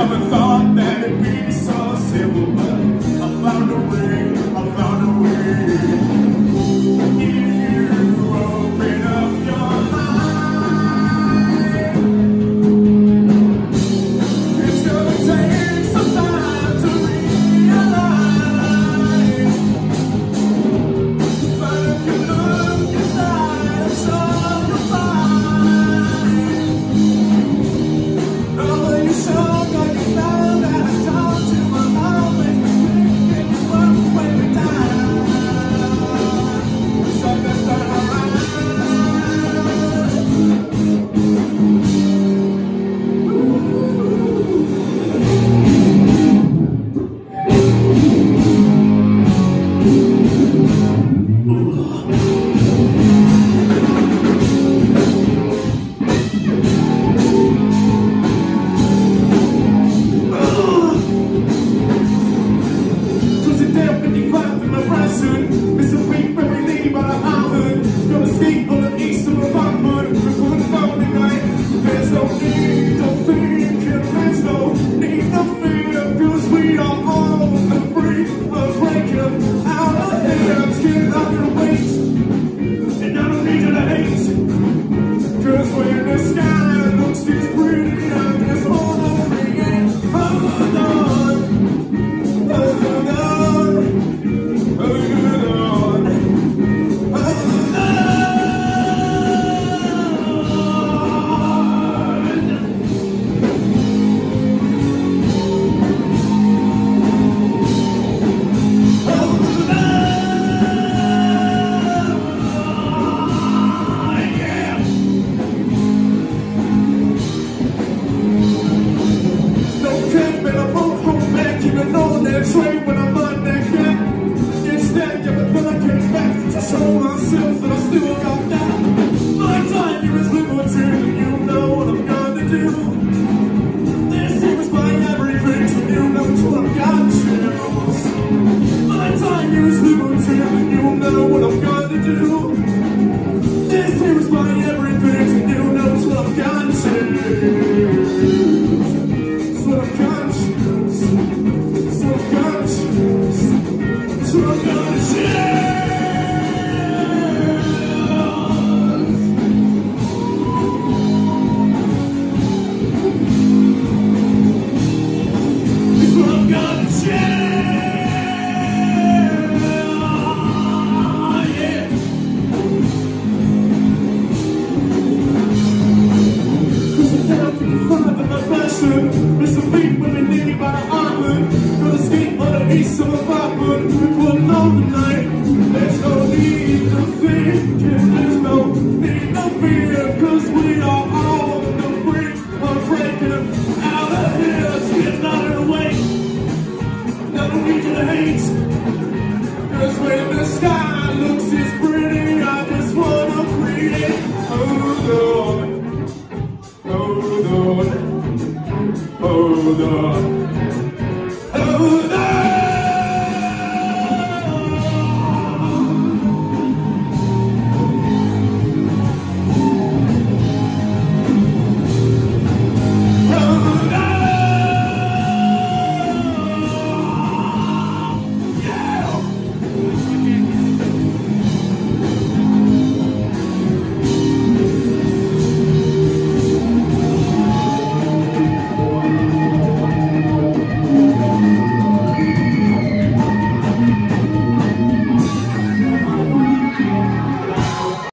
never thought that it'd be so simple, but I found a way, I found a way. If you open up your mind, it's gonna take some time to realize. But if you look inside, I'm sure you'll find. Oh, you sure got you found that I talk to my mom when we think and you work when we die. So that's not train when I'm on that gap. Instead, you feel like getting back to show myself that I still got that. My time here is limited, and you know what I'm gonna do. This here is my everything, so you know it's what I've got to choose. My time here is limited, and you know what I'm gonna do. This here is my everything, so you know it's what I've got to choose. It's what I've got to choose. It's what I've got to choose. It's what I've got to choose. It's what I've got to choose. Yeah. Cause I'm down to the front of my passion. Miss a beat when we need by the island. Gonna skate on the east of the Bible. We pulling on the night. There's no need to think, and there's no need to fear. Cause we are all on the brink of breaking out of here. Let's get out of the way. Never need you to hate. Cause when the sky looks as pretty, I just wanna create. Oh Lord, oh Lord, oh Lord, oh Lord.